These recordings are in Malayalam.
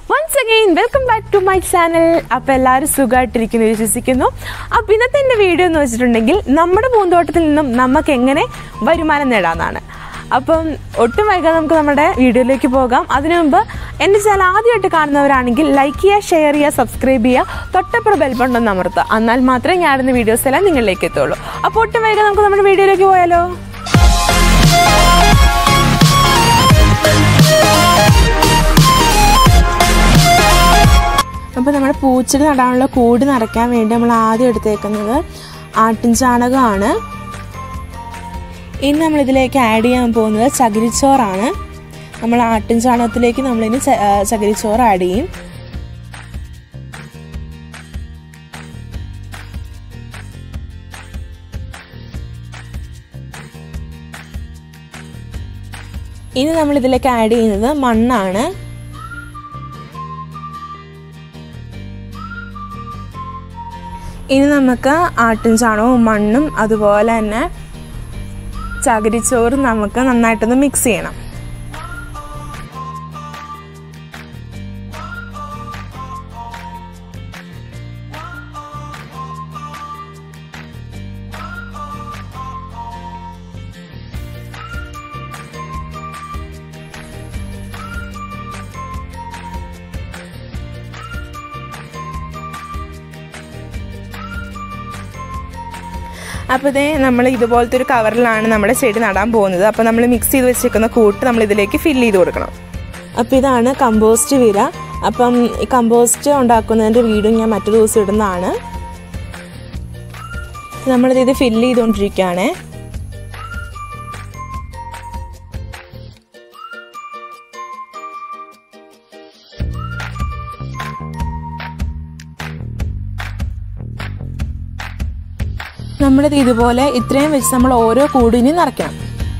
Once again, welcome back to my channel. അപ്പോൾ എല്ലാവരും സുഖമായിട്ടിരിക്കുന്നു വിശ്വസിക്കുന്നു. അപ്പോൾ ഇന്നത്തെ എൻ്റെ വീഡിയോ എന്ന് വെച്ചിട്ടുണ്ടെങ്കിൽ നമ്മുടെ പൂന്തോട്ടത്തിൽ നിന്നും നമുക്ക് എങ്ങനെ വരുമാനം നേടാമെന്നാണ്. അപ്പം ഒട്ടും വൈകാതെ നമുക്ക് നമ്മുടെ വീഡിയോയിലേക്ക് പോകാം. അതിനു മുമ്പ് എൻ്റെ ചാനൽ ആദ്യമായിട്ട് കാണുന്നവരാണെങ്കിൽ ലൈക്ക് ചെയ്യുക, ഷെയർ ചെയ്യുക, സബ്സ്ക്രൈബ് ചെയ്യുക, തൊട്ടപ്പുറം ബെൽ ബട്ടൺ അമർത്തുക. എന്നാൽ മാത്രമേ ഞാനിടുന്ന വീഡിയോസ് എല്ലാം നിങ്ങളിലേക്ക് എത്തുള്ളൂ. അപ്പോൾ ഒട്ടും വൈകാതെ നമുക്ക് നമ്മുടെ വീഡിയോയിലേക്ക് പോയാലോ. അപ്പോൾ നമ്മുടെ പൂച്ചെടി നടാനുള്ള കൂട് നിറയ്ക്കാൻ വേണ്ടി നമ്മൾ ആദ്യം എടുത്തേക്കുന്നത് ആട്ടിൻ ചാണകമാണ്. ഇനി നമ്മളിതിലേക്ക് ആഡ് ചെയ്യാൻ പോകുന്നത് ചകിരിച്ചോറാണ്. നമ്മൾ ആട്ടിൻ ചാണകത്തിലേക്ക് നമ്മളിനി ചകിരിച്ചോറ് ആഡ് ചെയ്യും. ഇനി നമ്മളിതിലേക്ക് ആഡ് ചെയ്യുന്നത് മണ്ണാണ്. ഇനി നമുക്ക് ആട്ടിൻ ചാണകവും മണ്ണും അതുപോലെ തന്നെ ചകിരിച്ചോറും നമുക്ക് നന്നായിട്ടൊന്ന് മിക്സ് ചെയ്യണം. അപ്പോൾ ഇതേ നമ്മൾ ഇതുപോലത്തെ ഒരു കവറിലാണ് നമ്മുടെ ചെടി നടാൻ പോകുന്നത്. അപ്പോൾ നമ്മൾ മിക്സ് ചെയ്ത് വെച്ചേക്കുന്ന കൂട്ട് നമ്മൾ ഇതിലേക്ക് ഫില്ല് ചെയ്ത് കൊടുക്കണം. അപ്പോൾ ഇതാണ് കമ്പോസ്റ്റ് വിര. അപ്പം ഈ കമ്പോസ്റ്റ് ഉണ്ടാക്കുന്നതിൻ്റെ വീഡിയോ ഞാൻ മറ്റൊരു ദിവസം ഇടുന്നതാണ്. നമ്മളിത് ഫില്ല് ചെയ്തുകൊണ്ടിരിക്കുകയാണ്. നമ്മളിത് ഇതുപോലെ ഇത്രയും വെച്ച് നമ്മൾ ഓരോ കൂടിനും നിറയ്ക്കണം.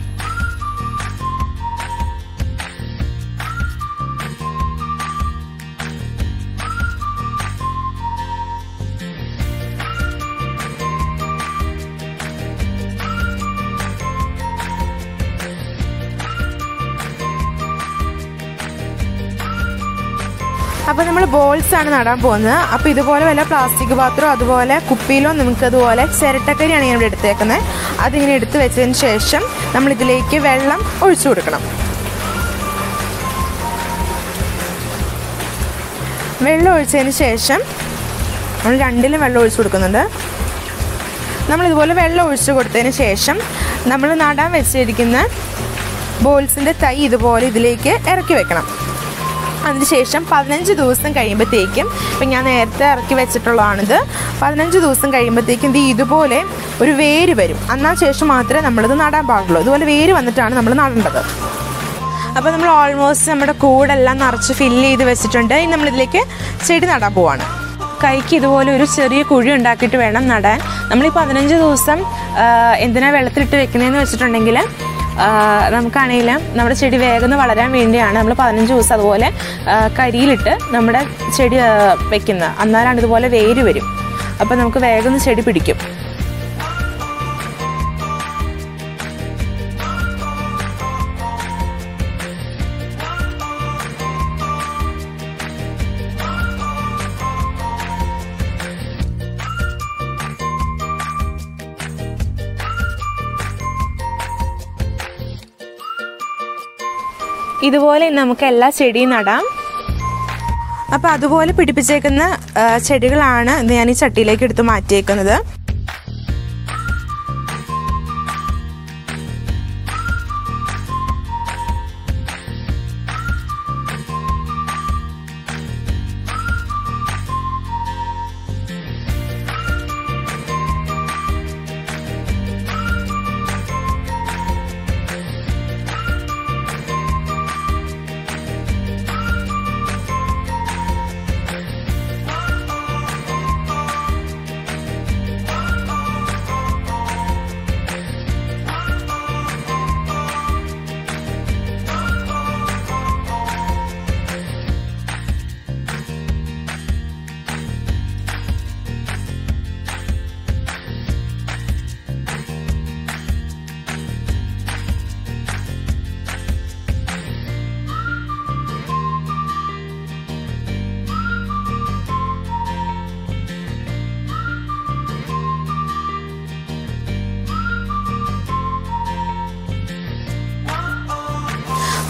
അപ്പോൾ നമ്മൾ ബോൾസ് ആണ് നടാൻ പോകുന്നത്. അപ്പോൾ ഇതുപോലെ വല്ല പ്ലാസ്റ്റിക് പാത്രമോ അതുപോലെ കുപ്പിയിലോ നമുക്ക് അതുപോലെ ചിരട്ടക്കരിയാണ് ഞാൻ ഇവിടെ എടുത്തേക്കുന്നത്. അതിങ്ങനെ എടുത്ത് വെച്ചതിന് ശേഷം നമ്മളിതിലേക്ക് വെള്ളം ഒഴിച്ചു കൊടുക്കണം. വെള്ളം ഒഴിച്ചതിന് ശേഷം നമ്മൾ രണ്ടിലും വെള്ളം ഒഴിച്ചു കൊടുക്കുന്നുണ്ട്. നമ്മളിതുപോലെ വെള്ളം ഒഴിച്ചു കൊടുത്തതിന് ശേഷം നമ്മൾ നടാൻ വെച്ചിരിക്കുന്ന ബോൾസിൻ്റെ തൈ ഇതുപോലെ ഇതിലേക്ക് ഇറക്കി വെക്കണം. അതിനുശേഷം 15 ദിവസം കഴിയുമ്പോഴത്തേക്കും, ഇപ്പം ഞാൻ നേരത്തെ ഇറക്കി വെച്ചിട്ടുള്ളതാണിത്, 15 ദിവസം കഴിയുമ്പോഴത്തേക്കും ഇത് ഇതുപോലെ ഒരു വേര് വരും. എന്നാൽ ശേഷം മാത്രമേ നമ്മളിത് നടാൻ പാടുള്ളൂ. ഇതുപോലെ വേര് വന്നിട്ടാണ് നമ്മൾ നടേണ്ടത്. അപ്പോൾ നമ്മൾ ഓൾമോസ്റ്റ് നമ്മുടെ കൂടെല്ലാം നിറച്ച് ഫില്ല് ചെയ്ത് വെച്ചിട്ടുണ്ട്. ഇനി നമ്മളിതിലേക്ക് ചെടി നടാൻ പോവാണ്. കൈക്ക് ഇതുപോലെ ഒരു ചെറിയ കുഴി ഉണ്ടാക്കിയിട്ട് വേണം നടാൻ. നമ്മൾ ഈ 15 ദിവസം എന്തിനാണ് വെള്ളത്തിലിട്ട് വെക്കുന്നതെന്ന് വെച്ചിട്ടുണ്ടെങ്കിൽ നമുക്കാണെങ്കിലും നമ്മുടെ ചെടി വേഗം വളരാൻ വേണ്ടിയാണ് നമ്മൾ 15 ദിവസം അതുപോലെ കരിയിലിട്ട് നമ്മുടെ ചെടി വെക്കുന്നത്. അന്നാലാണ് ഇതുപോലെ വേര് വരും. അപ്പം നമുക്ക് വേഗം ചെടി പിടിക്കും. ഇതുപോലെ നമുക്ക് എല്ലാ ചെടിയും നടാം. അപ്പോൾ അതുപോലെ പിടിപ്പിച്ചേക്കുന്ന ചെടികളാണ് ഞാൻ ഈ ചട്ടിയിലേക്ക് എടുത്ത് മാറ്റിയേക്കുന്നത്.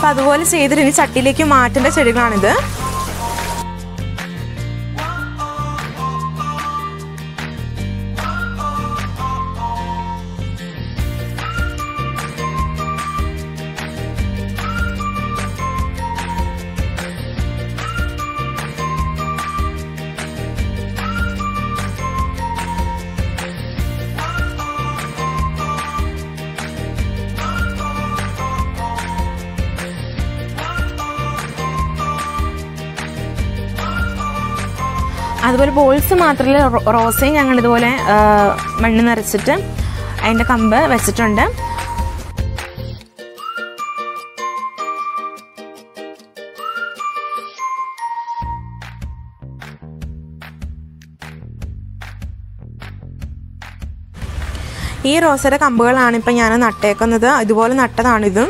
അപ്പോൾ അതുപോലെ ചെയ്തിട്ട് ഇനി ചട്ടിയിലേക്ക് മാറ്റേണ്ട ചെടികളാണിത്. അതുപോലെ ബോൾസ് മാത്രമല്ല, റോസയും ഞങ്ങൾ ഇതുപോലെ മണ്ണ് നിറച്ചിട്ട് അതിൻ്റെ കമ്പ് വെച്ചിട്ടുണ്ട്. ഈ റോസയുടെ കമ്പുകളാണ് ഇപ്പം ഞാൻ നട്ടേക്കുന്നത്. ഇതുപോലെ നട്ടതാണിതും.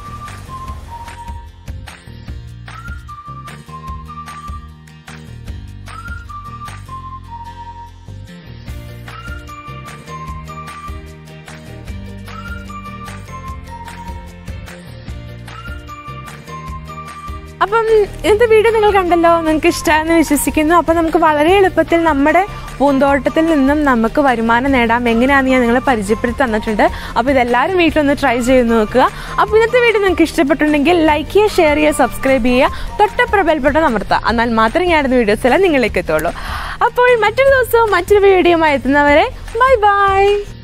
അപ്പം ഇന്നത്തെ വീഡിയോ നിങ്ങൾ കണ്ടല്ലോ, നിങ്ങൾക്ക് ഇഷ്ടമായെന്ന് വിശ്വസിക്കുന്നു. അപ്പം നമുക്ക് വളരെ എളുപ്പത്തിൽ നമ്മുടെ പൂന്തോട്ടത്തിൽ നിന്നും നമുക്ക് വരുമാനം നേടാം എങ്ങനെയാണെന്ന് ഞാൻ നിങ്ങളെ പരിചയപ്പെടുത്തി തന്നിട്ടുണ്ട്. അപ്പോൾ ഇതെല്ലാവരും വീട്ടിലൊന്ന് ട്രൈ ചെയ്ത് നോക്കുക. അപ്പോൾ ഇന്നത്തെ വീഡിയോ നിങ്ങൾക്ക് ഇഷ്ടപ്പെട്ടിട്ടുണ്ടെങ്കിൽ ലൈക്ക് ചെയ്യുക, ഷെയർ ചെയ്യുക, സബ്സ്ക്രൈബ് ചെയ്യുക, തൊട്ടപ്പുറം ബെൽ ബട്ടൺ അമർത്തുക. എന്നാൽ മാത്രമേ ഞാനിടുന്ന വീഡിയോസ് എല്ലാം നിങ്ങളിലേക്ക് എത്തുള്ളൂ. അപ്പോൾ മറ്റൊരു ദിവസവും മറ്റൊരു വീഡിയോയുമായി എത്തുന്നവരെ ബൈ ബൈ.